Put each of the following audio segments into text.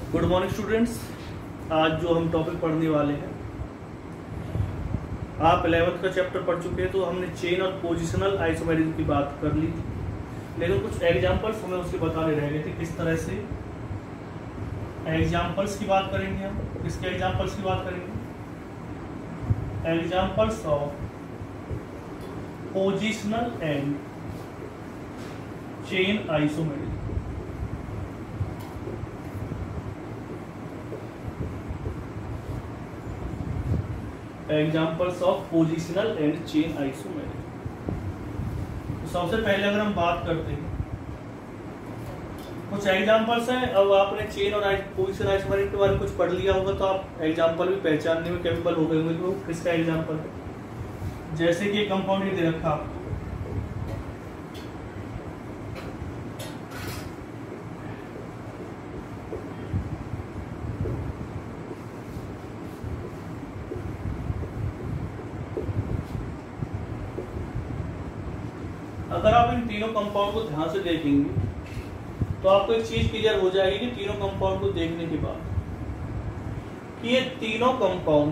Good morning students. आज जो हम टॉपिक पढ़ने वाले हैं, आप 11th का चैप्टर पढ़ चुके हैं, तो हमने चेन और पोजिशनल आइसोमेरिज्म की बात कर ली थी, लेकिन कुछ एग्जांपल्स हमें उसके बताने रह गए थे। किस तरह से एग्जांपल्स की बात करेंगे हम? किसके एग्जांपल्स की बात करेंगे? Examples of positional and chain isomerism. Examples of positional and chain isomerism. सबसे पहले अगर हम बात करते हैं, कुछ एग्जाम्पल्स हैं। अब आपने चेन और पोजिशनल आइसोमेरिज्म के बारे में कुछ पढ़ लिया होगा, तो आप एग्जाम्पल भी पहचानने में कैपेबल हो गए होंगे। किसका एग्जाम्पल है? जैसे कि कंपाउंड दे रखा आपको, अगर आप इन तीनों कंपाउंड को ध्यान से देखेंगे तो आपको एक चीज क्लियर हो जाएगी कि तीनों कंपाउंड को देखने के बाद कि ये तीनों कंपाउंड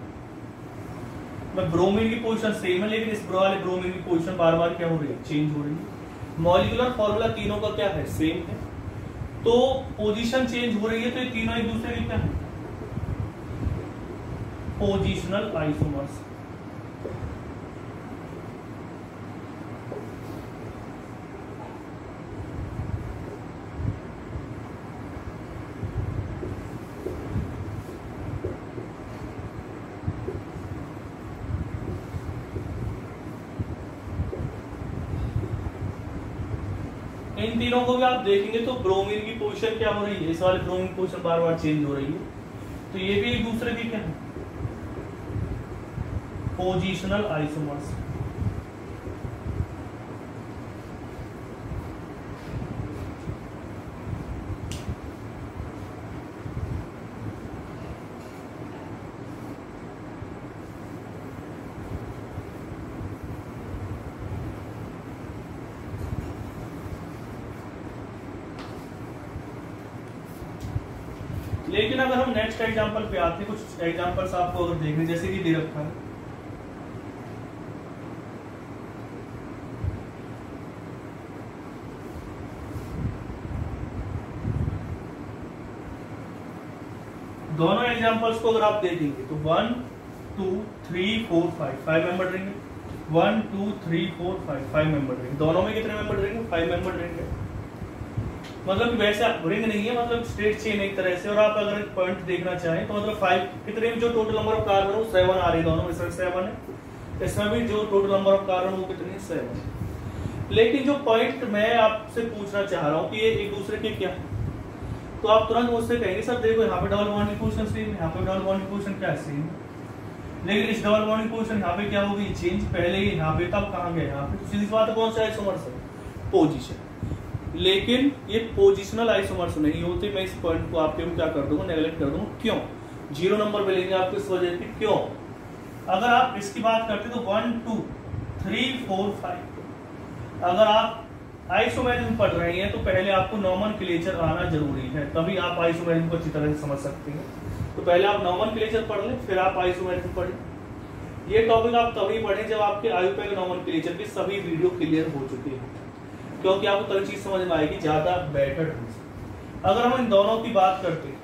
में ब्रोमीन की पोजीशन सेम है, लेकिन इस वाले ब्रोमीन की पोजीशन बार बार क्या हो रही है? चेंज हो रही है। मॉलिक्यूलर फॉर्मूला तीनों का क्या है? सेम है। तो पोजीशन चेंज हो रही है, तो ये तीनों एक दूसरे के क्या है? Positional isomers. इन तीनों को भी आप देखेंगे तो ब्रोमीन की पोजीशन क्या हो रही है? इस वाले ब्रोमीन की पोजीशन बार बार चेंज हो रही है, तो ये भी एक दूसरे की क्या है? Positional isomers. लेकिन अगर हम नेक्स्ट एग्जांपल पे आते हैं, कुछ एग्जांपल्स आपको अगर देखने, जैसे कि दे रखा है दोनों एग्जांपल्स को अगर आप देखेंगे तो 1 2 3 4 5 मेंबर रहेंगे। 1 2 3 4 5 मेंबर रहेंगे। दोनों में कितने मेंबर रहेंगे? 5 मेंबर रहेंगे। मतलब वैसा रिंग नहीं है, मतलब स्ट्रेट चेन एक तरह से। और आप अगर पॉइंट देखना चाहें तो मतलब 5 कितने, जो टोटल नंबर ऑफ कार्बन है 7 आ रही है दोनों में। 7 है। इसमें भी जो टोटल नंबर ऑफ कार्बन वो कितने? 7। लेकिन जो पॉइंट मैं आपसे पूछना चाह रहा हूँ कि ये एक दूसरे के क्या है, तो आप तुरंत मुझसे कहेंगे सर देखो यहाँ पे डबल बॉन्ड की पोजीशन सेम है, यहाँ पे डबल बॉन्ड की पोजीशन क्या है? सेम। लेकिन इस डबल बॉन्ड की पोजीशन यहाँ पे क्या होगी? चेंज। पहले ही यहाँ पे, तब कहाँ गए? यहाँ पे। तो सीधी बात है, कौन सा आइसोमर्स है? पोजीशन। लेकिन ये पोजिशनल आइसोमर्स नहीं होते। मैं इस पॉइंट को आपके क्या कर दूंगा? नेगलेक्ट कर दूंगा। क्यों? 0 नंबर मिलेंगे आपको इस वजह से। क्यों? अगर आप इसकी बात करते तो 1 2 3 4 5, अगर आप आइसोमेरिज्म पढ़ रहे हैं तो पहले आपको नॉमेनक्लेचर आना जरूरी है, तभी आप आइसोमेरिज्म को अच्छी तरह से समझ सकते हैं। तो पहले आप नॉमेनक्लेचर पढ़ लें, फिर आप आइसोमेरिज्म पढ़ें। ये टॉपिक आप तभी पढ़ें जब आपके आयुपैक नॉमेनक्लेचर की सभी वीडियो क्लियर हो चुके हैं, क्योंकि आपको तभी चीज समझ में आएगी ज्यादा बेटर ढंग से। अगर हम इन दोनों की बात करते हैं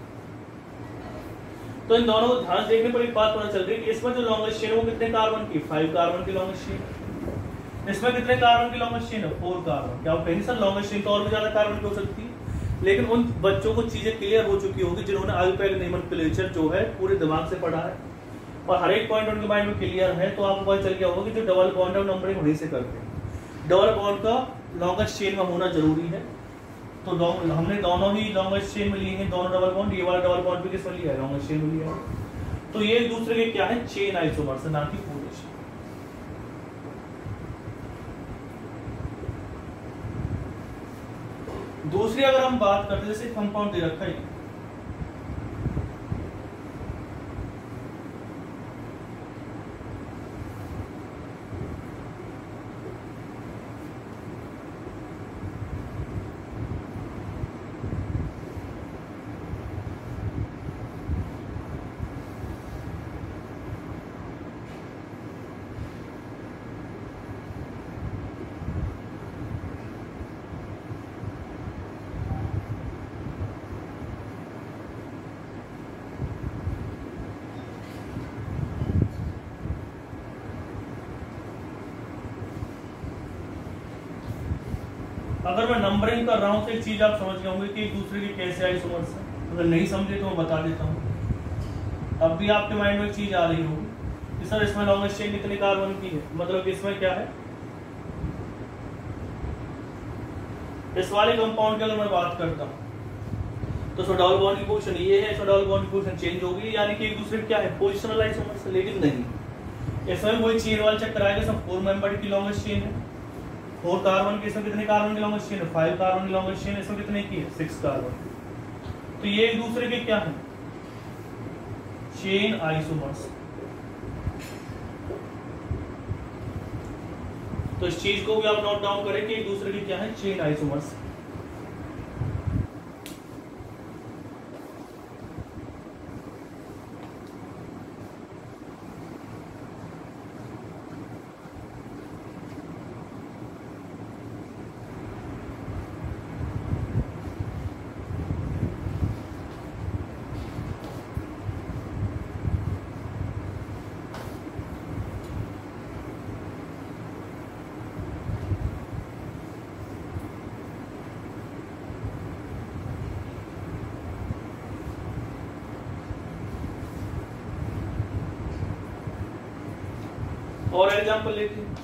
तो इन दोनों को ध्यान देखने पर एक बात पता चल रही है कि इसमें जो लॉन्गेस्ट चेन है वो कितने कार्बन की? 5 कार्बन की लॉन्गेस्ट चेन। इसमें कितने कार्बन की लॉन्गेस्ट चेन है? 4 कार्बन। क्या आप कहेंगे सर लॉन्गेस्ट चेन तो और भी ज्यादा कार्बन की हो सकती है? लेकिन उन बच्चों को चीजें क्लियर हो चुकी होगी जिन्होंने आयुपैक नॉमेनक्लेचर जो है पूरे दिमाग से पढ़ा है और हर एक पॉइंट उनके माइंड में क्लियर है। तो आपको पता चल गया होगा कि जो डबल बॉन्ड है नंबरिंग वहीं से करते हैं। डबल बॉन्ड का लॉन्गेस्ट चेन में होना जरूरी है। तो हमने दोनों ही लॉन्गेस्ट चेन में लिए हैं, दोनों डबल बॉन्ड। ये वाला डबल बॉन्ड भी किस में लिया है? लॉन्गेस्ट चेन में लिया है। तो ये एक दूसरे के क्या है? चेन आइसोमर्स, ना कि पोजीशन। दूसरी अगर हम बात करते हैं, जैसे कंपाउंड दे रखा है, अगर मैं नंबरिंग कर रहा हूँ तो एक चीज आप समझ गए होंगे कि एक दूसरे के कैसे आइसोमर्स हैं। अगर नहीं समझे तो मैं बता देता हूँ। अब भी आपके माइंड में एक चीज आ रही होगी कि सर इसमें लॉन्गेस्ट चेन कितने कार्बन की है, मतलब कि इसमें क्या है, इस वाले कंपाउंड की अगर मैं बात करता हूँ तो इसमें डबल बॉन्ड की पोजीशन ये है, इसमें डबल बॉन्ड की पोजीशन चेंज होगी, यानी कि एक दूसरे क्या है, पोजिशनल आइसोमर्स। लेकिन नहीं, इसमें वही चेन वाला चक्कर आएगा। इसमें 4 मेंबर्ड की लॉन्गेस्ट चेन है, 4 कार्बन की। इसमें कितने कार्बन की लॉन्गेस्ट चेन है, 5 कार्बन की लॉन्गेस्ट चेन है। इसमें कितने की है, 6 कार्बन। तो ये एक दूसरे के क्या है, चेन आइसोमर्स। तो इस चीज को भी आप नोट डाउन करें कि एक दूसरे के क्या है, चेन आइसोमर्स। और एग्जांपल लेते हैं।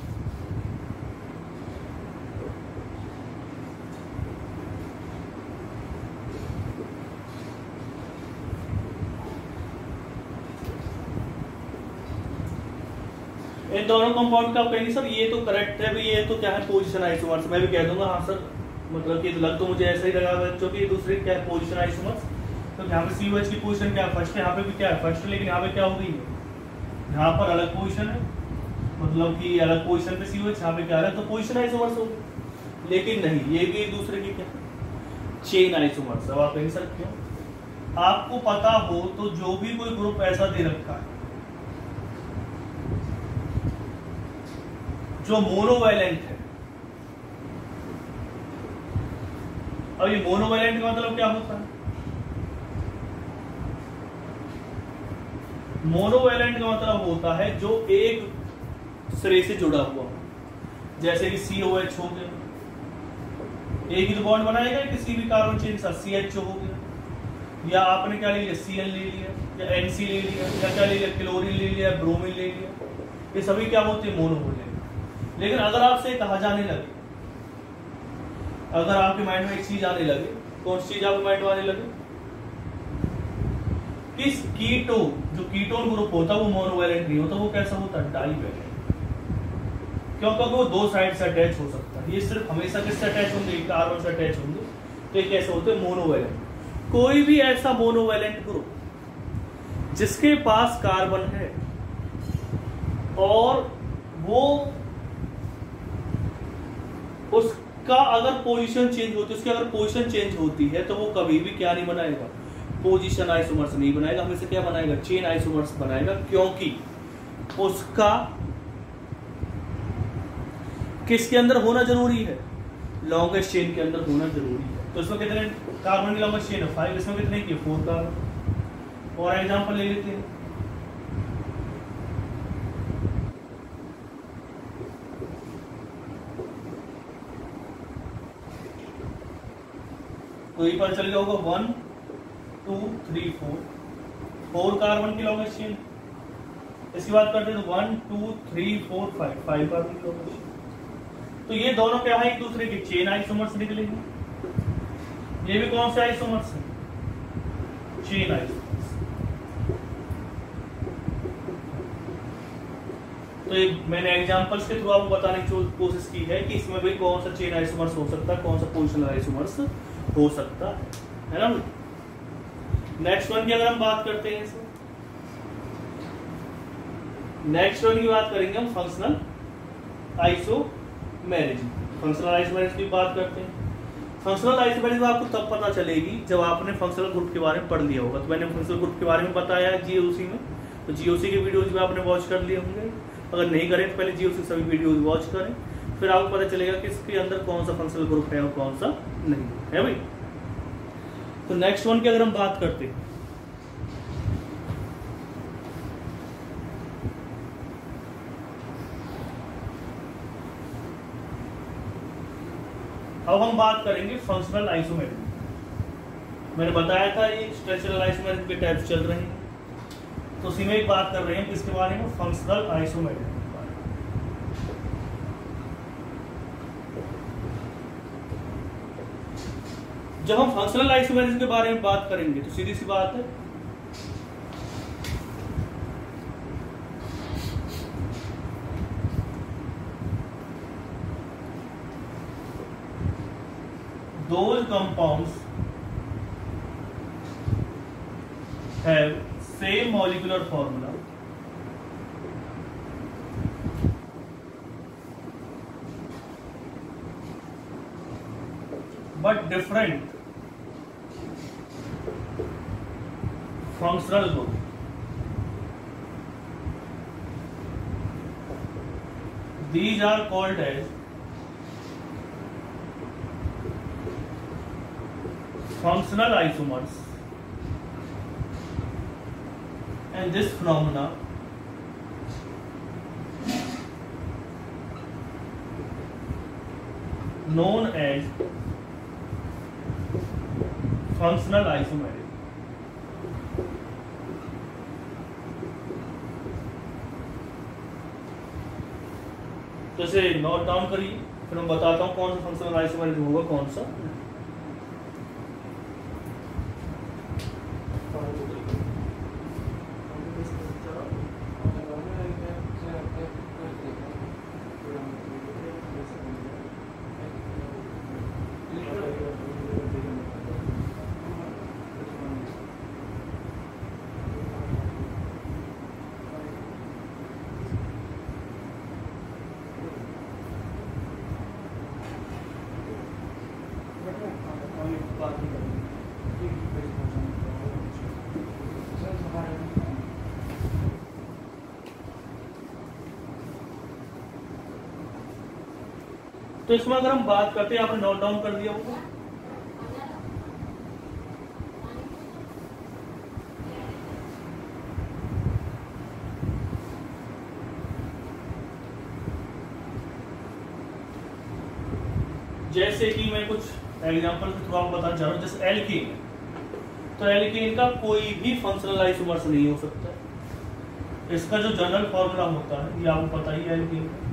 इन दोनों कंपाउंड का आप कहेंगे सर ये तो करेक्ट है, ये तो क्या है, पोजीशन आइसोमर्स। मैं भी कह दूंगा हाँ सर, मतलब कि लग तो मुझे ऐसा ही लगा बच्चों की दूसरे क्या है, पोजीशन आइसोमर्स। तो यहाँ पे COH की पोजीशन क्या है, फर्स्ट है। यहाँ पे भी क्या है, फर्स्ट, लेकिन यहाँ पे क्या हो गई है, यहाँ पर अलग पोजीशन है, मतलब कि अलग पोजीशन पे COH, यहाँ पे क्या है, तो पोजीशन आइसोमर्स हो गए। लेकिन नहीं, ये भी एक दूसरे की क्या, चेन आइसोमर्स। अब आप कह सकते हो, आपको पता हो तो जो भी कोई ग्रुप ऐसा दे रखा है जो मोनोवैलेंट है। अब ये मोनोवैलेंट का मतलब क्या होता है, मोनोवैलेंट का मतलब होता है जो एक सिरे से जुड़ा हुआ हो, जैसे कि COH हो गया, एक ही तो बॉन्ड बनाएगा किसी भी कार्बन चेन के साथ, CHO हो गया, या आपने क्या ले लिया, Cl ले लिया, या NC ले लिया, या क्या ले लिया, क्लोरीन ले लिया, ब्रोमीन ले लिया, ये सभी क्या होते हैं, मोनोवैलेंट। लेकिन अगर आपसे कहा जाने लगे, अगर आपके माइंड में एक चीज आने लगे, कौन सी चीज आपके माइंड में आने लगे, किस कीटो, जो कीटोन ग्रुप होता है वो मोनोवैलेंट नहीं होता, वो कैसा होता है, डाइवैलेंट। क्योंकि वो दो साइड से अटैच हो सकता है। ये सिर्फ हमेशा किससे अटैच होंगे, कार्बन से अटैच होंगे, तो ये कैसे होते हैं, मोनोवैलेंट। कोई भी ऐसा मोनोवैलेंट ग्रुप जिसके पास कार्बन है और वो उसका अगर पोजीशन चेंज होती है, उसकी अगर पोजीशन चेंज होती है तो वो कभी भी क्या नहीं बनाएगा, पोजीशन आइसोमर्स नहीं बनाएगा, हमेशा क्या बनाएगा, चेन आइसोमर्स बनाएगा। क्योंकि उसका किसके अंदर होना जरूरी है, लॉन्गेस्ट चेन के अंदर होना जरूरी है। तो इसमें कितने कार्बन की लॉन्गेस्ट चेन है, 5, इसमें कितने की, 4 कार्बन। और एग्जांपल ले लेते हैं, तो ये पता चल गया होगा 1 2 3 4 कार्बन की लॉन्गेस्ट चेन। इसकी बात करते हैं तो 1 2 3 4 5 कार्बन की लॉन्गेस्ट चेन। तो ये दोनों क्या है, एक दूसरे के चेन आइसोमर्स निकलेंगे। ये भी कौन से आइसोमर्स है, चेन आइसोमर्स। तो ये मैंने एग्जांपल्स के थ्रू आपको बताने की कोशिश की है कि इसमें भी कौन सा चेन आइसोमर्स हो सकता है, कौन सा पोजिशनल आइसोमर्स हो सकता है ना। नेक्स्ट वन की अगर हम बात करते हैं, नेक्स्ट वन की बात करेंगे हम फंक्शनल आइसोमेरिज्म। फंक्शनल आइसोमेरिज्म की बात करते हैं। फंक्शनल आइसोमेरिज्म आपको तब पता चलेगी जब आपने फंक्शनल ग्रुप के बारे में पढ़ लिया होगा। तो मैंने फंक्शनल ग्रुप के बारे में बताया है GOC में, तो GOC के वीडियोज भी आपने वॉच कर लिए होंगे। अगर नहीं करें तो पहले GOC सभी वीडियोज वॉच करें, फिर आपको पता चलेगा कि इसके अंदर कौन सा फंक्शनल ग्रुप है और कौन सा नहीं है भाई। तो नेक्स्ट वन की अगर हम बात करते हैं, अब हम बात करेंगे फंक्शनल आइसोमेरिज्म। मैंने बताया था ये स्ट्रक्चरल आइसोमेरिज्म के टाइप्स चल रहे हैं, तो उसी में एक बात कर रहे हैं किसके बारे में, फंक्शनल आइसोमेरिज्म के बारे में। जब हम फंक्शनल आइसोमेरिज्म के बारे में बात करेंगे तो सीधी सी बात है, those compounds have same molecular formula but different functional group. These are called as functional isomers, and this phenomena known as functional isomerism. तो इसे नोट डाउन करिए, फिर मैं बताता हूं कौन सा फंक्शनल आइसोमेरिज्म होगा, कौन सा। तो इसमें अगर हम बात करते हैं, आपने नोट डाउन कर दिया होगा, जैसे कि मैं कुछ एग्जांपल के थ्रू आपको बताना चाह रहा हूं, जैसे एल्कीन, तो एल्कीन का कोई भी फंक्शनल आइसोमर्स नहीं हो सकता। इसका जो जनरल फॉर्मूला होता है ये आपको पता ही है, एल्कीन का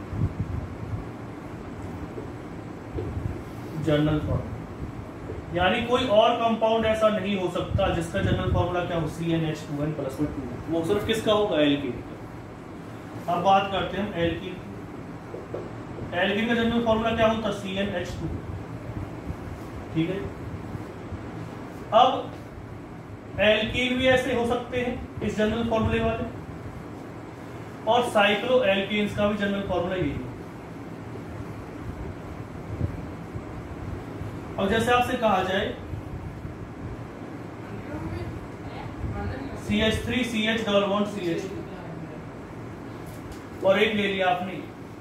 जनरल फॉर्मूला, यानी कोई और कंपाउंड ऐसा नहीं हो सकता जिसका जनरल फॉर्मूला क्या हो, CnH2n + 2, वो सिर्फ किसका होगा, एल्कीन का। अब बात करते हैं हम एल्कीन। एल्कीन का जनरल फॉर्मूला क्या होता है, CnH2, ठीक है। अब एल्कीन भी ऐसे हो सकते हैं इस जनरल फॉर्मूले वाले, और साइक्लो एल्कीन्स का भी जनरल फॉर्मूला यही है। और जैसे आपसे कहा जाए CH3 CH double bond CH, और एक ले लिया आपने,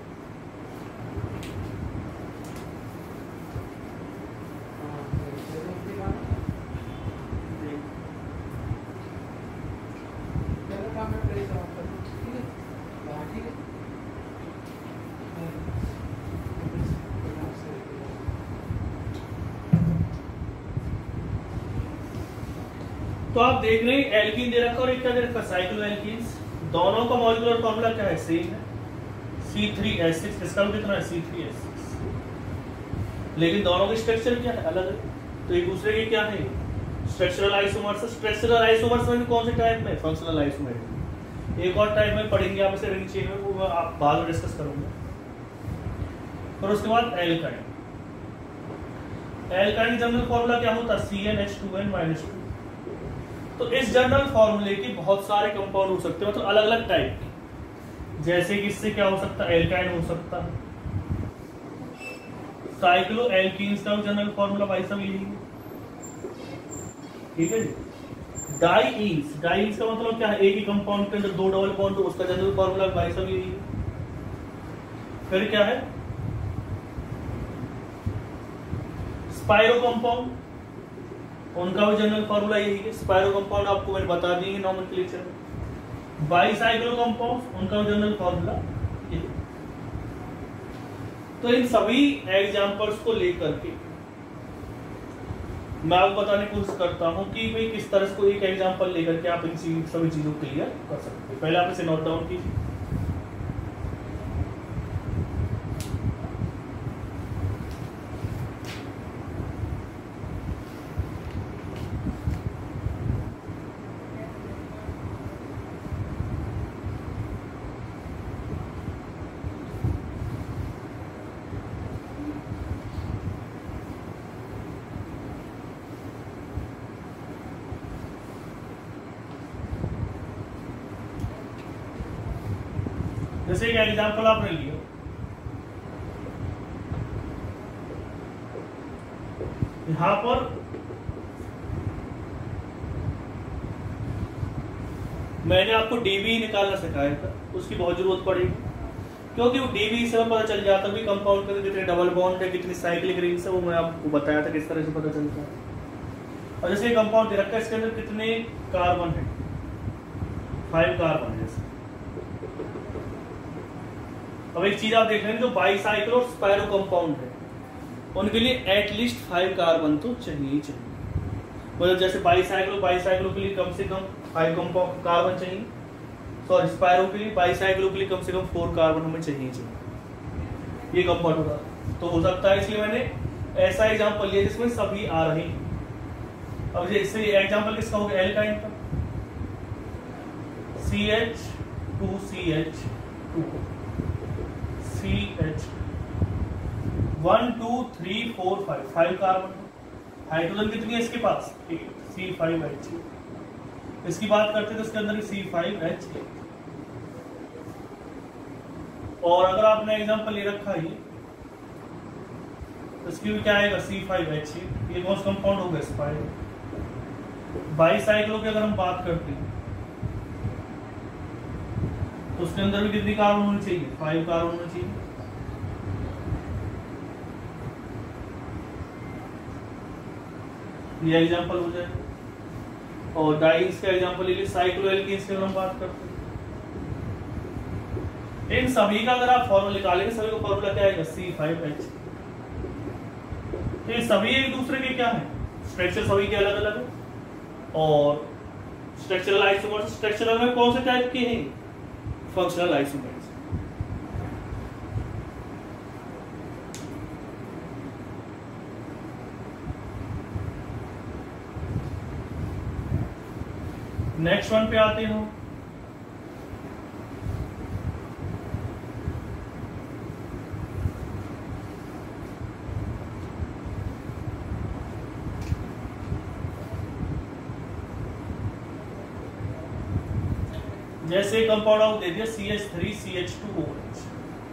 तो आप देख रहे हैं एल्कीन दे रखा और एक क्या दे रखा, साइक्लो एल्कीन्स। दोनों का मॉलिक्यूलर फॉर्मूला क्या है, सेम है, C3H6। इसका भी कितना है, C3H6, लेकिन दोनों के स्ट्रक्चर क्या है, अलग है। तो एक दूसरे के क्या है, स्ट्रक्चरल आइसोमर्स। स्ट्रक्चरल आइसोमर्स में भी कौन से टाइप में, फंक्शनल आइसोमर। एक और टाइप में पढ़ेंगे आप इसे रिंग चेन में, वो आप बाद में डिस्कस करूंगा। और उसके बाद एल्काइन। एल्काइन जनरल फॉर्मूला क्या होता है, CnH2n - 2। तो इस जनरल फॉर्मूले के बहुत सारे कंपाउंड हो सकते हैं, मतलब अलग अलग टाइप के। जैसे कि इससे क्या हो सकता है, एल्काइन हो सकता है। साइक्लो एल्कीन्स का जनरल फॉर्मूला भाई सब यही है, ठीक है जी। डाईईन्स, डाईईन्स का मतलब क्या है, एक ही कंपाउंड के अंदर 2 डबल बॉन्ड, तो उसका जनरल फॉर्मूला भाई सब यही है। फिर क्या है, स्पाइरो कंपाउंड, उनका भी जनरल फॉर्मूला यही है। स्पाइरो कंपाउंड आपको मैंने बता दी है नॉमेनक्लेचर में। बाईसाइक्लो कंपाउंड, उनका भी जनरल फॉर्मूला यही। तो इन सभी एग्जाम्पल्स को लेकर के मैं आपको बताने की कोशिश करता हूं कि भाई किस तरह से कोई एक एग्जाम्पल लेकर के आप इन सभी चीजों को क्लियर कर सकते हैं। पहले आप इसे नोट डाउन कीजिए। जैसे एक एग्जाम्पल आपने लिया, यहां पर मैंने आपको डीवी निकालना सिखाया था, उसकी बहुत जरूरत पड़ेगी क्योंकि वो डीवी से पता चल जाता है कंपाउंड के कितने डबल बॉन्ड है, कितनी साइक्लिक रिंग्स है, वो मैं आपको बताया था किस तरह से पता चलता है। और जैसे ये कंपाउंड दे रखा है, इसके अंदर कितने कार्बन है, 5 कार्बन है। जैसे अब एक चीज आप देख रहे हैं, जो बाईसाइक्लो और स्पायरो कंपाउंड है उनके लिए एटलीस्ट 5 कार्बन तो चाहिए ही चाहिए। मतलब जैसे बाईसाइक्लो के लिए कम से कम 5 कार्बन चाहिए, सॉरी स्पायरो के लिए, बाईसाइक्लो के लिए कम से कम 4 कार्बन हमें चाहिए चाहिए। ये कंपाउंड होगा तो हो सकता है, इसलिए मैंने ऐसा एग्जाम्पल लिया जिसमें सभी आ रहे हैं। अब जैसे एग्जाम्पल किसका होगा, एल्काइन का, CH2CH2 CH 1 2 3 4 5 कार्बन। हाइड्रोजन कितनी है इसके पास, C5H। इसकी बात करते हैं तो इसके अंदर C5H। और अगर आपने एग्जांपल ले रखा है तो इसकी भी क्या आएगा, C5H। ये कौन सा कंपाउंड होगा, स्पायरो। बाईसाइक्लो की अगर हम बात करते हैं तो उसके अंदर भी कितनी कार्बन होनी चाहिए, 5 कार्बन होनी चाहिए। ये एग्जांपल हो जाएगा। और डाइस का एग्जांपल ले लीजिए, साइक्लोएल्कीन्स की अगर हम बात करते हैं, इन सभी का अगर आप फॉर्मूला निकालेंगे, सभी का फॉर्मूला क्या आएगा, C5H। तो ये सभी एक दूसरे के क्या है, स्ट्रक्चर सभी के अलग अलग है। और स्ट्रक्चरल आइसोमर्स, स्ट्रक्चरल में कौन से टाइप के हैं, फंक्शनल आइसोमर्स। नेक्स्ट वन पे आते हो, जैसे कंपाउंड ऑफ दे दिया CH3CH2OH।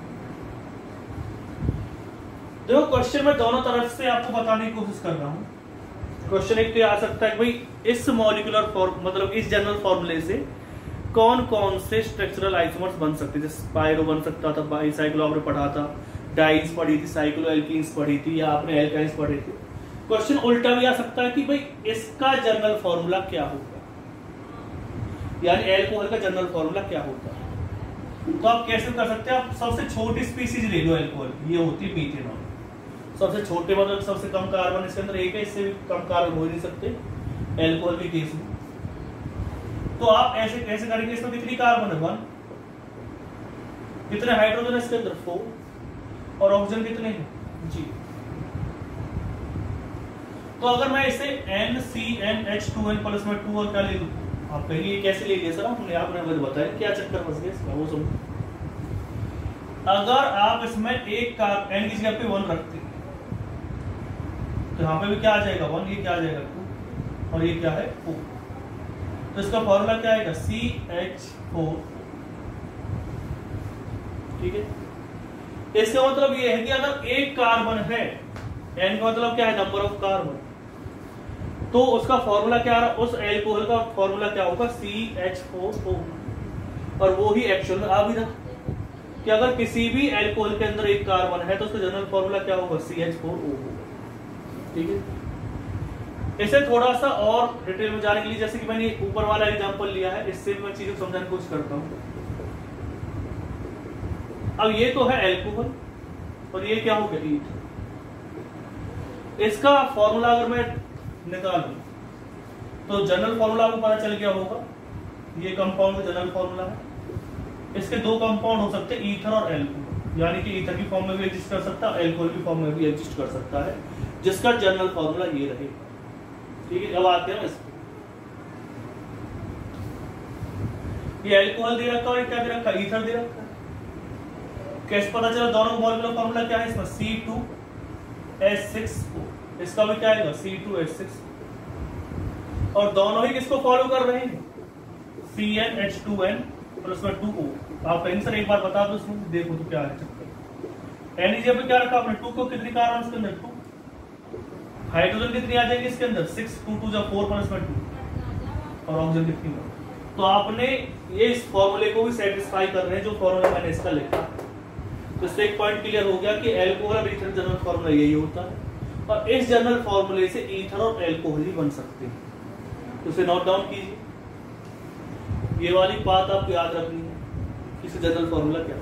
देखो क्वेश्चन में दोनों तरफ से आपको बताने की कोशिश कर रहा हूं। क्वेश्चन एक तो आ सकता है कि भाई इस मॉलिक्यूलर फॉर्म, मतलब इस जनरल फॉर्मूले से कौन कौन से स्ट्रक्चरल आइसोमर्स बन सकते हैं। जैसे स्पायरो बन सकता था, बाईसाइक्लो आपने पढ़ा था, डाइस पढ़ी थी, साइक्लोएल्कीन्स पढ़ी थी, या आपने एल्काइंस पढ़े थे। क्वेश्चन उल्टा भी आ सकता है कि भाई इसका जनरल फॉर्मूला क्या होगा, यानी एल्कोहल का जनरल फॉर्मूला क्या होता है। तो आप कैसे कर सकते हैं, आप सबसे छोटी स्पीसीज ले लो एल्कोहल, ये होती है मीथेनॉल। सबसे छोटे मतलब सबसे कम कार्बन इसके अंदर एक है, इससे भी कम कार्बन हो नहीं सकते एल्कोहल के केस में। तो आप ऐसे कैसे करेंगे, इसमें कितनी कार्बन है, 1, कितने हाइड्रोजन है इसके अंदर, 4, और ऑक्सीजन कितने हैं, जी। तो अगर मैं इसे NCNH2N प्लस में 2 और क्या ले लूं, आप कहेंगे ये कैसे ले लिया सर आपने मुझे बताया, क्या चक्कर फंस गया इसका, वो समझो। अगर आप इसमें एक N की जगह पे 1 रखते तो यहाँ पे भी क्या आ जाएगा, 1, ये क्या आ जाएगा, 2, और ये क्या है, 4। तो इसका फॉर्मूला क्या आएगा, CH4। ठीक है, इसका मतलब ये है कि अगर एक कार्बन है, N का मतलब क्या है, नंबर ऑफ कार्बन, तो उसका फॉर्मूला क्या आ रहा, उस एल्कोहल का फॉर्मूला क्या होगा, CH4O। और वो ही एक्चुअल में आ भी रहा कि अगर किसी भी एल्कोहल के अंदर एक कार्बन है तो उसका जनरल फॉर्मूला क्या होगा, CH4O। ठीक है, इसे थोड़ा सा और डिटेल में जाने के लिए, जैसे कि मैंने ऊपर वाला एग्जांपल लिया है, इससे मैं चीजें समझाने की कोशिश करता हूं। अब ये तो है एल्कोहल, और ये क्या हो गया ईथर। इसका फॉर्मूला अगर मैं निकालूं तो जनरल फॉर्मूला आपको पता चल गया होगा, ये कंपाउंड का जनरल फॉर्मूला है। इसके दो कंपाउंड हो सकते हैं, ईथर और एल्कोहल, यानी कि ईथर की फॉर्म में भी एग्जिस्ट कर सकता है, एल्कोहल की फॉर्म में भी एग्जिस्ट कर सकता है, जिसका जनरल फॉर्मूला ये रहेगा। ठीक है, अब आते हैं इसको। ये एल्कोहल दे रखा और क्या दे रखा, ईथर दे रखा है। कैसे पता चला दोनों का मॉलिक्यूलर फॉर्मूला क्या है इसमें, C2H6O, इसका भी क्या आएगा C2H6, और दोनों ही किसको फॉलो कर रहे हैं, CnH2n प्लस में 2O। आप आंसर एक बार बता दो इसमें, देखो तो क्या है चक्कर। एनर्जी पे क्या रखा आपने, 2 को कितनी कार्बन इसके अंदर 2, हाइड्रोजन कितनी आ जाएगी इसके अंदर 6, 2 2 जा 4 प्लस में 2, और ऑक्सीजन कितनी हो। तो आपने ये इस फॉर्मूले को भी सेटिस्फाई कर रहे हैं जो फॉर्मूला मैंने इसका लिखा। तो इससे एक पॉइंट क्लियर हो गया कि एल्कोहल और ईथर जनरल फॉर्मूला यही होता है, और इस जनरल फॉर्मूले से ईथर और एल्कोहल ही बन सकते हैं। तो इसे नोट डाउन कीजिए, ये वाली बात आपको याद रखनी है कि इसका जनरल फॉर्मूला क्या है।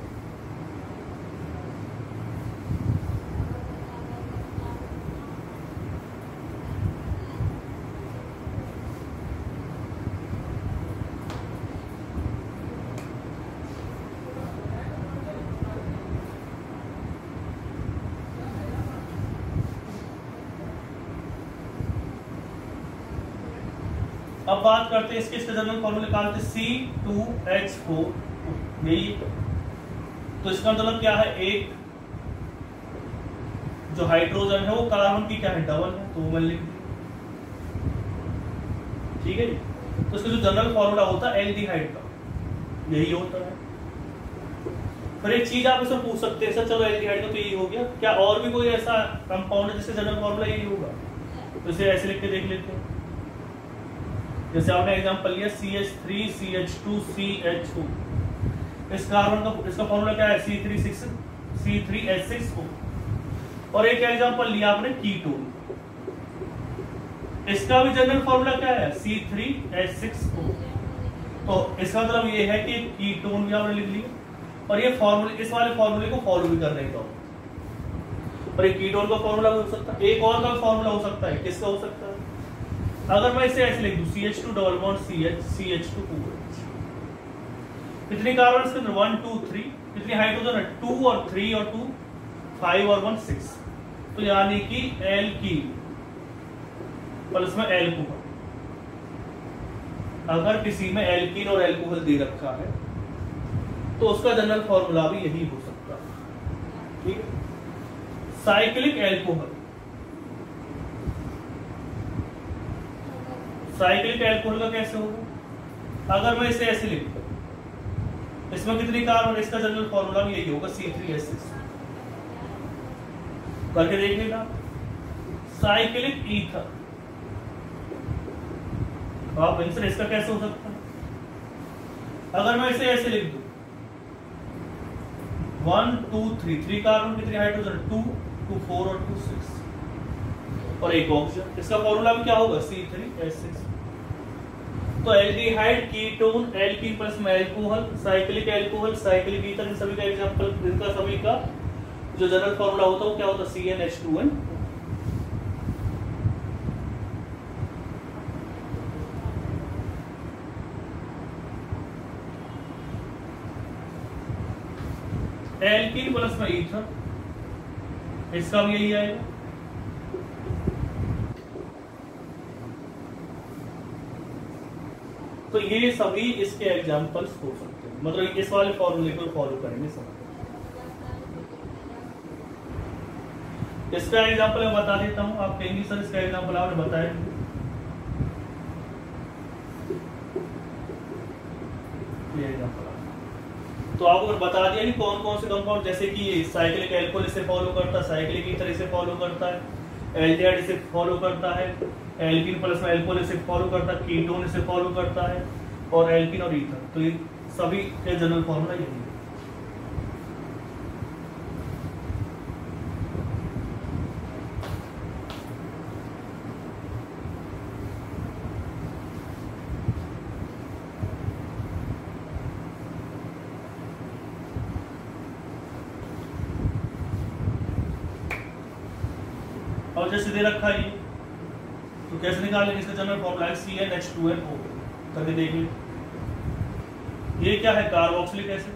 अब बात करते हैं इसके जनरल फॉर्मूला निकालते C2H4, यही। तो इसका मतलब क्या है, एक जो हाइड्रोजन है वो कार्बन की क्या है, डबल है, तो वो मैं लिख दी। ठीक है, तो इसका जो जनरल फॉर्मूला होता है एल्डिहाइड का, यही होता है। फिर एक चीज आप इसमें पूछ सकते हैं सर, चलो एल्डिहाइड का तो यही हो गया, क्या और भी कोई ऐसा कंपाउंड है जिसका जनरल फॉर्मूला यही होगा, तो इसे ऐसे लिख के देख लेते हैं। जैसे आपने एग्जांपल लिया CH3CH2CH2, इस कार्बन का इसका फॉर्मूला क्या है C3H6O। और एक एग्जांपल लिया आपने कीटोन, इसका भी जनरल फॉर्मूला क्या है C3H6O। तो इसका मतलब ये है कि कीटोन भी आपने लिख लिया, और ये फॉर्मूले, इस वाले फॉर्मूले को फॉलो भी कर रहे हैं। और एक कीटोन का फॉर्मूला भी हो सकता है, एक और का फॉर्मूला हो सकता है, किसका हो सकता है, अगर मैं इसे ऐसे लिख दूं CH2CH2OH, कितनी कार्बन इसके अंदर 1 2 3, कितनी हाइड्रोजन है 2 और 3 और 2 5 और 1 6, तो यानी कि एल्कीन प्लस में एल्कोहल। अगर किसी में एल्कीन और एल्कोहल दे रखा है तो उसका जनरल फॉर्मूला भी यही हो सकता है। ठीक है, साइक्लिक एल्कोहल, साइक्लिक एल्कोहल का कैसे होगा, अगर मैं इसे ऐसे लिख दूं, इसमें कितनी कार्बन, इसका जनरल फॉर्मूला भी यही होगा C3H6, करके देख लेना। साइक्लिक ईथर, आप आंसर इसका कैसे हो सकता है, अगर मैं इसे ऐसे लिख दूं 1 2 3, 3 कार्बन, कितनी हाइड्रोजन 2 2 4 और 2 6, और एक ऑक्सीजन, इसका फॉर्मूला भी क्या होगा C3H6। तो एल्डिहाइड, कीटोन, एल्कीन प्लस में alcohol, cyclic alcohol, cyclic ether, इन सभी का एग्जांपल, इनका सभी का जो जनरल फॉर्मूला होता है वो क्या होता है CnH2n। एल्कीन प्लस में ईथर, इसका भी यही आएगा। तो ये सभी इसके एग्जांपल्स हो सकते हैं, मतलब इस वाले फॉर्मूले को फॉलो करेंगे सब। इसका एग्जांपल मैं बता देता हूं, आप कहेंगे सर इसका एग्जांपल आपने बताया, ये एग्जांपल तो आपको बता दिया कि कौन कौन से कंपाउंड, जैसे कि ये साइक्लिक एल्कोहल इसे फॉलो करता है, साइक्लिक ईथर इसे फॉलो करता है, एल्डिहाइड इसे फॉलो करता है, एल्कीन प्लस में एल्कोहल इसे फॉलो करता है, कीटोन इसे फॉलो करता है, और एल्कीन और ईथर, तो ये सभी के जनरल फॉर्मूला यही है। और जैसे दे रखा है ये, तो कैसे निकालेंगे इसका जनरल फॉर्मूला है CnH2nO करके देखिए। ये क्या है, कार्बोक्सिलिक एसिड।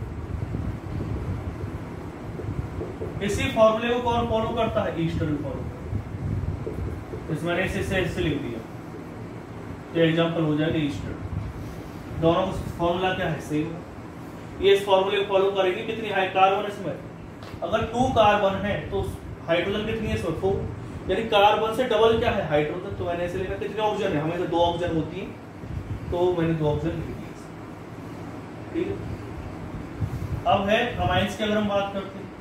इसी फॉर्मूले को कौन फॉलो करता है, ईस्टर भी फॉलो करता है। इस मैंने इसे लिख दिया, तो एग्जांपल हो जाएगा ईस्टर। दोनों का फॉर्मूला क्या है, सेम। ये इस फॉर्मूले को फॉलो करेंगे। कितनी हाई कार्बन इसमें, अगर 2 कार्बन है तो हाइड्रोजन कितनी है इसमें, 4, यानी कार्बन से डबल क्या है, हाइड्रोजन। तो मैंने ऐसे लिखा कितने ऑक्सीजन है, हमेशा 2 ऑक्सीजन होती है, तो मैंने 2 ऑक्सीजन लिख दिए। ठीक है, अब है अमाइंस की अगर हम बात करते हैं,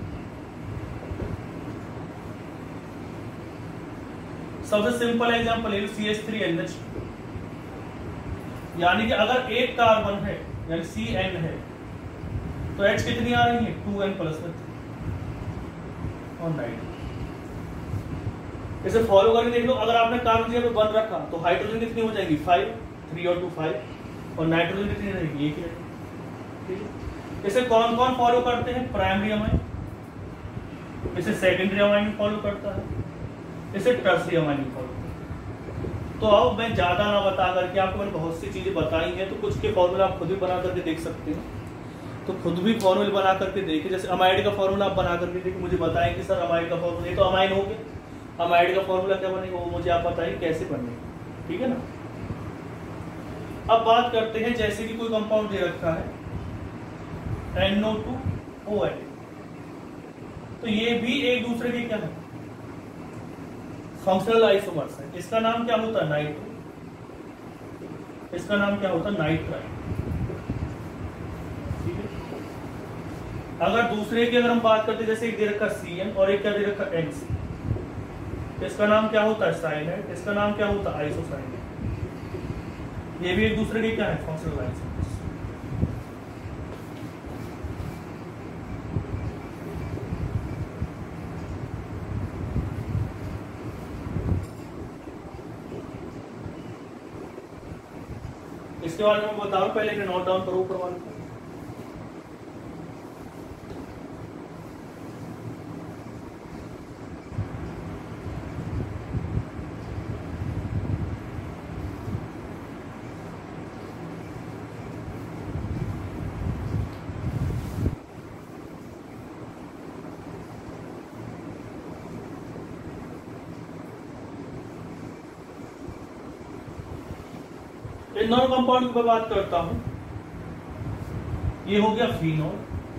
सबसे सिंपल एग्जांपल है CH3NH2। यानी कि अगर एक कार्बन है यानी CN है तो H कितनी आ रही है, 2N प्लस में 3 और 9। इसे फॉलो करके देख लो। अगर आपने कार्बन जगह पे 1 रखा तो हाइड्रोजन कितनी हो जाएगी, 5, 3 और 2 5, और नाइट्रोजन कितनी रहेगी, 1 ही रहेगी। ठीक है, इसे कौन कौन फॉलो करते हैं, प्राइमरी अमाइन, इसे सेकेंडरी अमाइन फॉलो करता है, इसे टर्सरी अमाइन फॉलो करता है। तो अब मैं ज्यादा ना बता करके आपको मैंने बहुत सी चीजें बताई हैं, तो कुछ के फॉर्मूला आप खुद भी बना करके देख सकते हैं। तो खुद भी फॉर्मूला बना करके देखिए। जैसे अमाइड का फॉर्मूला आप बना करके देखिए, मुझे बताएं कि सर अमाइड का फॉर्मूला, ये तो अमाइन हो गया, अमाइड का फॉर्मूला क्या बनेगा वो मुझे आप बताइए कैसे बनेगा। ठीक है ना। अब बात करते हैं, जैसे कि कोई कंपाउंड दे रखा है NO2OH, तो ये भी एक दूसरे के क्या है, फंक्शनल आइसोमर्स है। इसका नाम क्या होता है, नाइट्रो, इसका नाम क्या होता है, नाइट्राइल। ठीक है, अगर दूसरे की अगर हम बात करते, जैसे एक दे रखा CN और एक क्या दे रखा NC, इसका नाम क्या होता है, साइनाइड, इसका नाम क्या होता है, आइसोसाइनाइड। ये भी एक दूसरे के क्या है, फंक्शनल आइसोमर्स। इसके बारे में बताओ, पहले नोट डाउन करो ऊपर वाले। इन दोनों कंपाउंड की बात करता हूं। ये हो गया फिनोल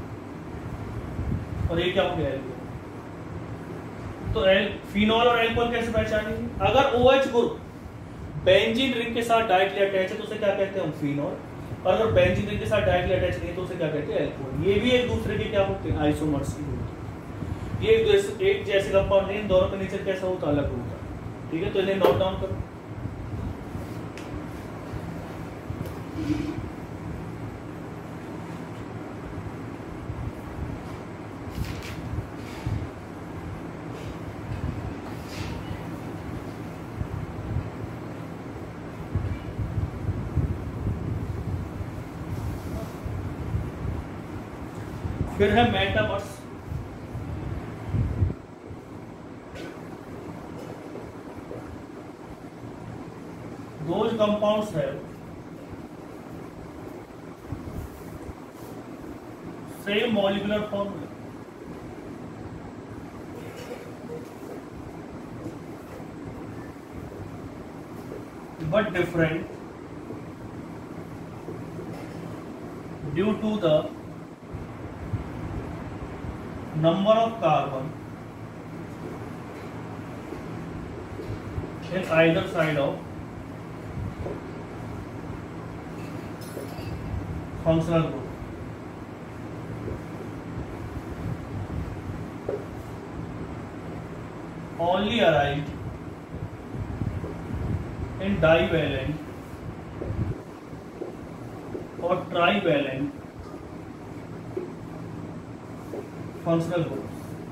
और ये क्या हो गया, एल्कोहल। तो फिनोल और एल्कोहल कैसे पहचानेंगे, अगर OH ग्रुप बेंजीन रिंग के साथ डायरेक्टली अटैच है तो उसे क्या कहते हैं, हम फिनोल। और अगर बेंजीन रिंग के साथ डायरेक्टली अटैच नहीं है तो उसे क्या कहते हैं, एल्कोहल। ये भी एक दूसरे के क्या होते हैं, आइसोमर्स ही होते हैं। ये एक जैसे कंपाउंड नहीं, दोनों का नेचर कैसा होता है, अलग होता है। ठीक है, तो इन्हें नोट डाउन करो। फिर है metamers. Those compounds have same molecular formula but different due to the number of carbon in either side of functional group. Only arise in divalent or trivalent functional group.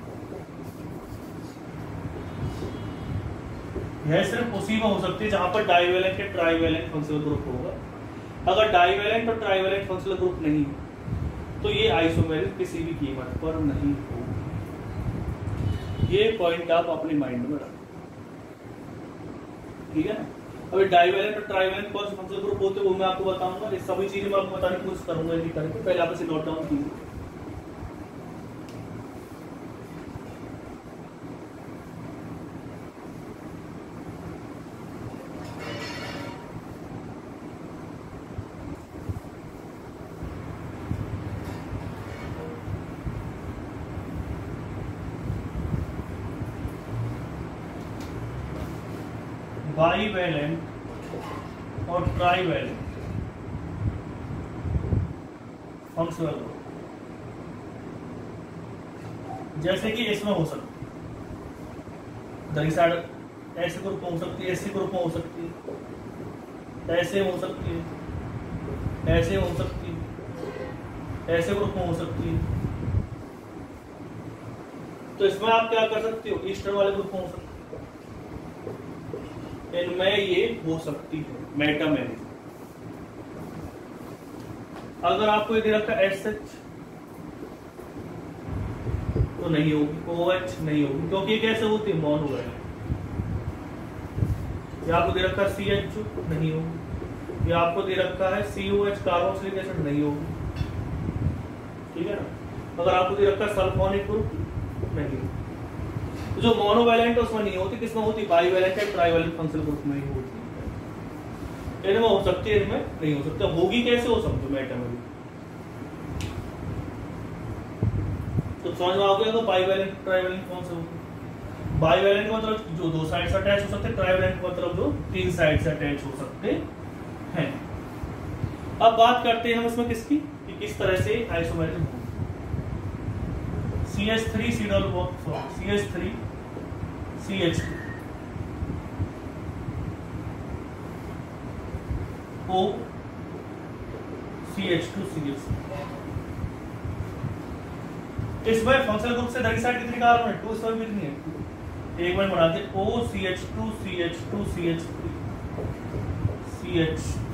यह सिर्फ उसी में हो सकती है जहां पर डाइवेलेंट या ट्राइवेलेंट फंक्शनल ग्रुप होगा। अगर डाइवेलेंट और ट्राइवेलेंट फंक्शनल ग्रुप नहीं तो ये आइसोमेरिक किसी भी कीमत पर नहीं होगा। ये पॉइंट आप अपने माइंड में रखें। ठीक है ना। अभी डाइवैलेंट और ट्राइवैलेंट कौन से फंक्शनल ग्रुप होते हैं वो मैं आपको बताऊंगा। ये सभी चीजें मैं आपको बताने की कोशिश करूंगा एक करके, पहले आप इसे नोट डाउन कीजिए। बाईवैलेंट और ट्राइवैलेंट फंक्शनल ग्रुप, जैसे कि इसमें हो सकती है ऐसे ग्रुप हो सकती है, ऐसे ग्रुप हो सकती है, ऐसे हो सकती है, ऐसे हो सकती है, ऐसे ग्रुप हो सकती है। तो इसमें आप क्या कर सकते हो, ईस्टर्न वाले ग्रुप हो सकते हैं, इनमें ये हो सकती है मेटामेरिज्म। अगर आपको ये दे रखा है SH तो नहीं होगी, OH नहीं होगी, क्योंकि ये कैसे होती है मोनोवैलेंट। ये आपको दे रखा है CH नहीं होगी, ये आपको दे रखा है COH कार्बोक्सिलिक एसिड नहीं होगी, ठीक है ना। अगर आपको दे रखा है सल्फोनिक ग्रुप नहीं होगी। जो मोनोवैलेंट है उसमें नहीं होती, किसमें होती, बाईवैलेंट या ट्राइवैलेंट फंक्शनल ग्रुप में ही होती है। इनमें हो सकती है, इनमें नहीं हो सकती। होगी कैसे हो, समझो मेटामेरिज्म। तो समझ में आ गया। तो बाईवैलेंट ट्राइवैलेंट कौन से होते, बाईवैलेंट का मतलब जो दो साइड से अटैच हो सकते हैं, ट्राइवैलेंट का मतलब जो तीन साइड से अटैच हो सकते हैं। अब बात करते हैं हम इसमें किसकी, कि किस तरह से आइसोमेरिज्म हो। CH3 CH3 CH2 O CH2 CH2। इसमें फंक्शनल ग्रुप से दरी साइड कितनी कार्बन है, 2, इसमें भी कितनी है, एक बार बनाते O CH2 CH2 CH3 CH3।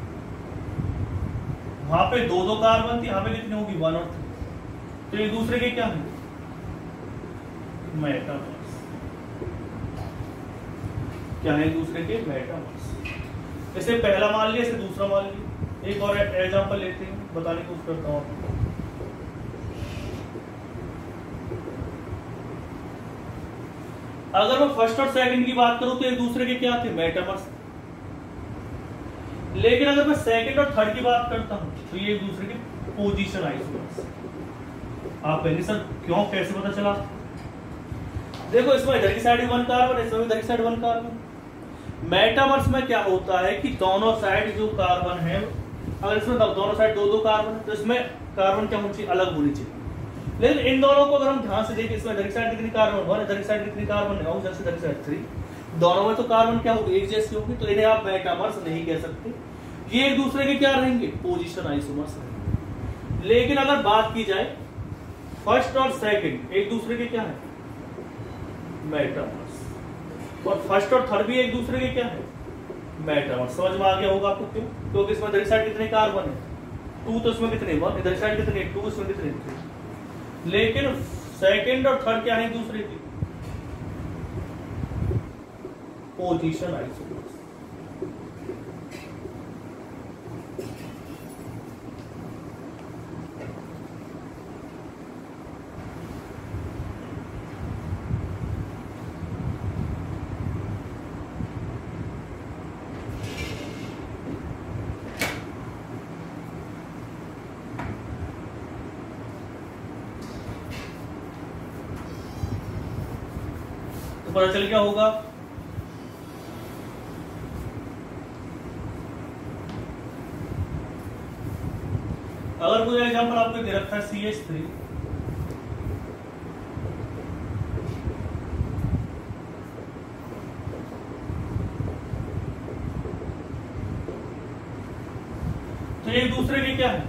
वहां पे दो कार्बन थी, यहाँ पे कितनी होगी, 1 और 3। तो एक दूसरे के क्या है, मेटामर्स। क्या है एक दूसरे के, मेटामर्स। इसे पहला मान लिया, इसे दूसरा मान लिया। एक और एग्जांपल लेते हैं, बताने की कोशिश करता हूं। अगर मैं फर्स्ट और सेकंड की बात करूं तो एक दूसरे के क्या थे, मेटामर्स। लेकिन अगर मैं सेकंड और थर्ड की बात करता हूं तो ये एक दूसरे के पोजीशन आइसोमर्स। आप पहले सर क्यों, कैसे पता चला, देखो इसमें इधर की साइड 1 कार्बन, इसमें इधर की साइड 1 कार्बन। मेटामर्स में क्या होता है कि दोनों साइड जो कार्बन है, अगर इसमें दोनों साइड 2-2 कार्बन है तो इसमें कार्बन क्या होनी चाहिए, अलग होनी चाहिए। लेकिन इन दोनों को अगर हम ध्यान से देखें, इसमें इधर की साइड कितनी कार्बन 1, इधर की साइड कितनी कार्बन है, इधर की साइड 3, दोनों में तो कार्बन क्या होगी, एक जैसी होगी। तो इन्हें आप मेटामर्स नहीं कह सकते, ये एक दूसरे के क्या रहेंगे, पोजीशन आइसोमर्स रहेंगे। लेकिन अगर बात की जाए फर्स्ट और सेकंड, एक दूसरे के क्या है, मेटामर्स। और फर्स्ट और थर्ड भी एक दूसरे के क्या है, मेटामर्स। समझ में आ गया होगा आपको क्यों, क्योंकि इसमें इधर साइड कितने कार्बन है, 2, तो इसमें कितने 1, इधर साइड कितने 2, इसमें कितने 3। लेकिन सेकंड और थर्ड क्या है एक दूसरे की, पोजीशन आइसोमर्स। तो पता चल क्या होगा, अगर कोई एग्जांपल आपको दे रखा है CH3 तो एक दूसरे के क्या है,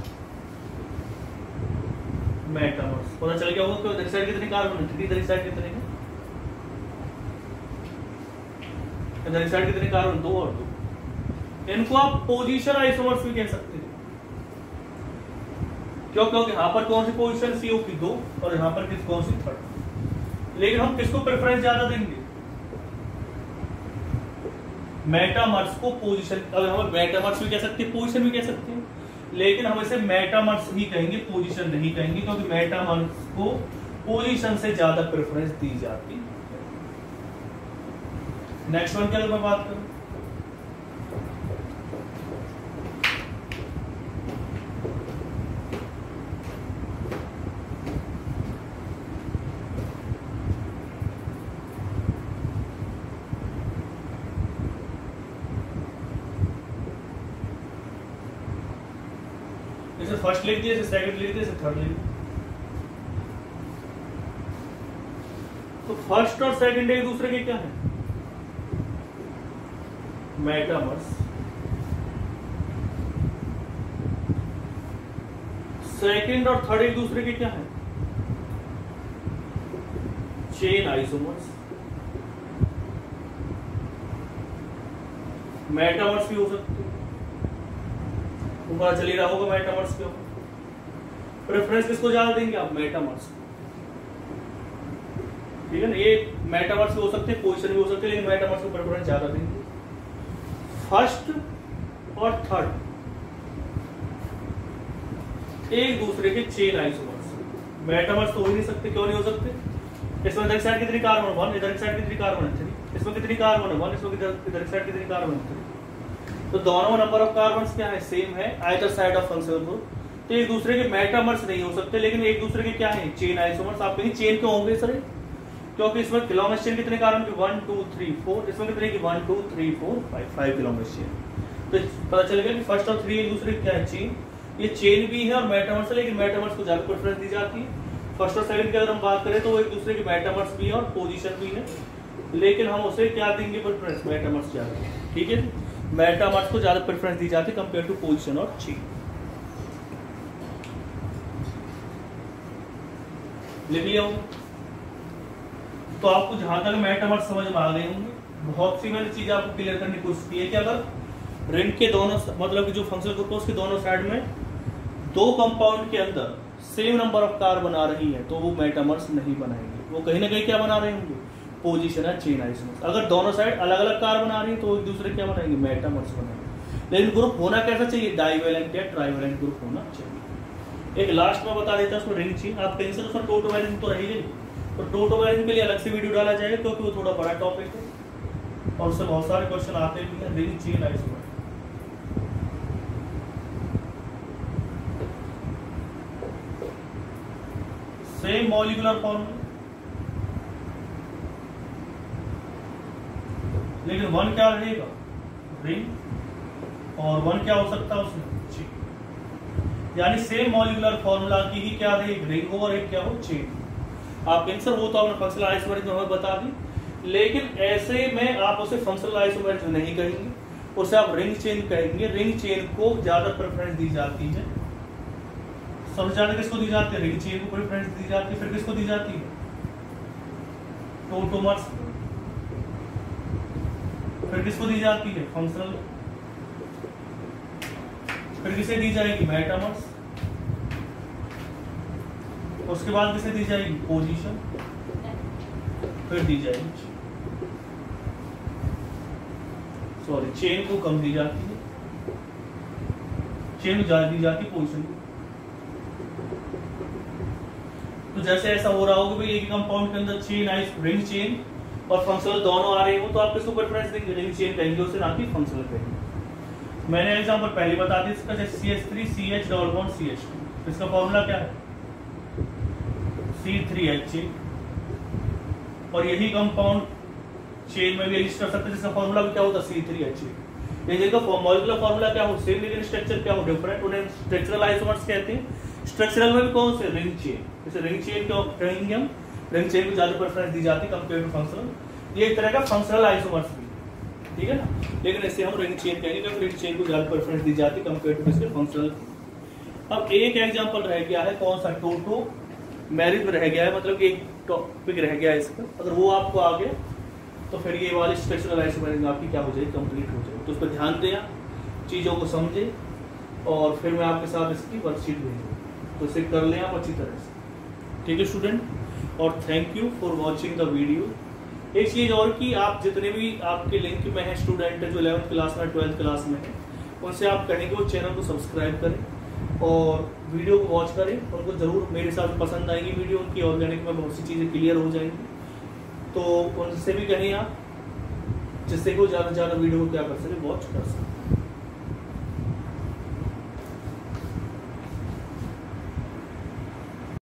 मेटामर्स। पता चल गया होगा कि इधर साइड कितने कार्बन है, इधर साइड कितने हैं, इधर साइड कितने कार्बन, 2 और 2। इनको आप पोजीशन आइसोमर्स भी कह सकते हैं। क्यों, क्योंकि यहाँ पर कौन सी पोजीशन, CO की 2 और यहाँ पर कौन सी 3rd। लेकिन हम किसको प्रेफरेंस ज्यादा देंगे, मेटामर्स को पोजीशन, अब हम मेटामर्स भी कह सकते हैं, पोजीशन भी कह सकते हैं, लेकिन हम इसे मेटामर्स ही कहेंगे, पोजीशन नहीं कहेंगे, क्योंकि मेटामर्स को पोजीशन से ज्यादा प्रेफरेंस दी जाती है। नेक्स्ट वन की अगर मैं बात करूं, इसे फर्स्ट लिख दिया, इसे सेकंड लिख दिया, इसे थर्ड लिख दिया। तो फर्स्ट और सेकंड एक दूसरे के क्या है? मेटामर्स। सेकंड और थर्ड एक दूसरे के क्या है? Chain isomers. मेटामर्स भी हो सकते हैं, पता चल ही रहा होगा मेटामर्स क्यों। प्रेफरेंस किसको ज्यादा देंगे आप? मेटामर्स को, ठीक है ना। ये मेटामर्स भी हो सकते हैं, पोजीशन भी हो सकते हैं, लेकिन मेटामर्स को प्रेफरेंस ज्यादा देंगे। फर्स्ट और थर्ड एक दूसरे के चेन आइसोमर्स। मेटामर्स तो हो ही नहीं सकते, क्यों नहीं हो सकते? इसमें इधर साइड कितनी कार्बन 1, इधर साइड कितनी कार्बन 3, इसमें कितनी कार्बन 1, इसमें इधर साइड कितनी कार्बन 3। तो दोनों नंबर ऑफ कार्बन क्या है? सेम है either side of functional group. तो एक दूसरे के मेटामर्स नहीं हो सकते, लेकिन एक दूसरे के क्या है? Chain isomers. आप कहेंगे चेन क्यों होंगे सर? क्योंकि इसमें लॉन्गेस्ट चेन कितने कार्बन की? 1 2 3 4, इसमें कितने की? 1 2 3 4 5 की लॉन्गेस्ट चेन। तो पता चलेगा कि फर्स्ट और 3 एक दूसरे की क्या है? चेन। ये चेन भी है और मेटामर्स है, लेकिन मेटामर्स को ज्यादा प्रेफरेंस दी जाती है। फर्स्ट और सेकंड की अगर हम बात करें तो वो एक दूसरे के मेटामर्स भी है और पोजीशन भी है, लेकिन हम उसे क्या देंगे प्रेफरेंस? मेटामर्स ज्यादा, ठीक है। मेटामर्स को ज्यादा प्रेफरेंस दी जाती है कंपेयर टू पोजीशन और चेन। लिख लिया होगा? तो आपको जहां तक मेटामर्स समझ में आ गए होंगे, बहुत सी मैंने चीजें आपको क्लियर करने की कोशिश की है कि अगर रिंग के दोनों, मतलब कि जो फंक्शनल ग्रुप है उसके दोनों साइड में दो कंपाउंड के अंदर सेम नंबर ऑफ कार्बन आ रही है, तो वो मेटामर्स नहीं बनाएंगे, वो कहीं ना कहीं क्या बना रहे होंगे? पोजीशन है, चेन आइसोमर्स। अगर दोनों साइड अलग अलग कार्बन आ रही है तो एक दूसरे क्या बनाएंगे? मेटामर्स बनाएंगे। लेकिन ग्रुप होना कैसा चाहिए? डाइवेलेंट या ट्राइवेलेंट ग्रुप होना चाहिए। एक लास्ट में बता देता हूं उसमें रिंग चेन, आप कहीं से उसमें टोटोवैलेंट तो रहेगी, तो टोटोवैलेंट के लिए अलग से वीडियो डाला जाएगा, क्योंकि वो थोड़ा बड़ा टॉपिक है और उससे बहुत सारे क्वेश्चन आते भी हैं। Ring chain isomer, same molecular formula, लेकिन वन क्या रहेगा? रिंग, और वन क्या हो सकता है उसमें? चेन। यानी सेम मॉलिक्यूलर फॉर्मूला की ही क्या रहेगी? रिंग हो, और एक क्या हो? चेन। आप आंसर वो तो आपने फंक्शनल आइसोमेरिज्म में हमें बता दी, लेकिन ऐसे में आप उसे फंक्शनल आइसोमेरिज्म नहीं कहेंगे, उसे आप रिंग चेन कहेंगे। रिंग चेन को ज्यादा प्रेफरेंस दी जाती है। सबसे ज्यादा किसको दी जाती है? रिंग चेन को प्रेफरेंस दी जाती है। फिर किसको दी जाती है? टोटोमर्स। फिर किसको दी जाती है? फंक्शनल। फिर किसे दी जाएगी? मेटामर्स। उसके बाद किसे दी जाएगी? पोजीशन। फिर दी जाएगी, सॉरी, चेन को कम दी जाती है, चेन ज्यादा दी जाती है पोजीशन को। तो जैसे ऐसा हो रहा होगा भाई एक कंपाउंड के अंदर चेन आई, रिंग चेन और फंक्शनल दोनों आ रहे हो, तो आप किसको प्रेफरेंस देंगे? रिंग चेन कहेंगे उसे, ना कि फंक्शनल कहेंगे। मैंने एग्जांपल पहले बता दी इसका, जैसे CH3 CH double bond CH2, इसका फॉर्मूला क्या है? C3H8। और यही कंपाउंड चेन में भी एग्जिस्ट कर सकते हैं, जिसका फॉर्मूला भी क्या होता है? C3H8। लेकिन इनका मॉलिक्यूलर फॉर्मूला क्या हो? सेम, लेकिन स्ट्रक्चर क्या हो? डिफरेंट। उन्हें स्ट्रक्चरल आइसोमर्स कहते हैं। स्ट्रक्चरल में भी कौन से? Ring chain. इसे रिंग चेन क्यों कहेंगे हम? रिंग चेन को ज्यादा प्रेफरेंस दी जाती है कंपेयर टू फंक्शनल। ये एक तरह का फंक्शनल आइसोमर्स भी, ठीक है ना, लेकिन इसे हम रिंग चेन कहेंगे क्योंकि रिंग चेन को ज्यादा प्रेफरेंस दी जाती है कंपेयर टू इसके फंक्शनल। अब एक एग्जांपल रह गया है, कौन सा? टोटो मैरिज रह गया है, मतलब कि एक टॉपिक रह गया है इसका। अगर वो आपको आ गया तो फिर ये वाली स्ट्रक्चरल आइसोमरिज्म आपकी क्या हो जाएगी? कंप्लीट हो जाएगी। तो उस पर ध्यान दें, चीजों को समझे, और फिर मैं आपके साथ इसकी वर्कशीट भेजूंगा, तो इसे कर लें आप अच्छी तरह से, ठीक है स्टूडेंट। और thank you for watching the video. एक चीज और कि आप जितने भी आपके लिंक में है स्टूडेंट जो 11th क्लास में 12th क्लास में है, उनसे आप कहेंगे वो चैनल को सब्सक्राइब करें और वीडियो को वॉच करें। उनको जरूर मेरे साथ पसंद आएगी वीडियो, उनकी ऑर्गेनिक में बहुत सी चीज़ें क्लियर हो जाएंगी। तो उनसे भी कहें आप, जिससे कि वो ज़्यादा से ज़्यादा वीडियो को क्या कर सके, वॉच कर सके।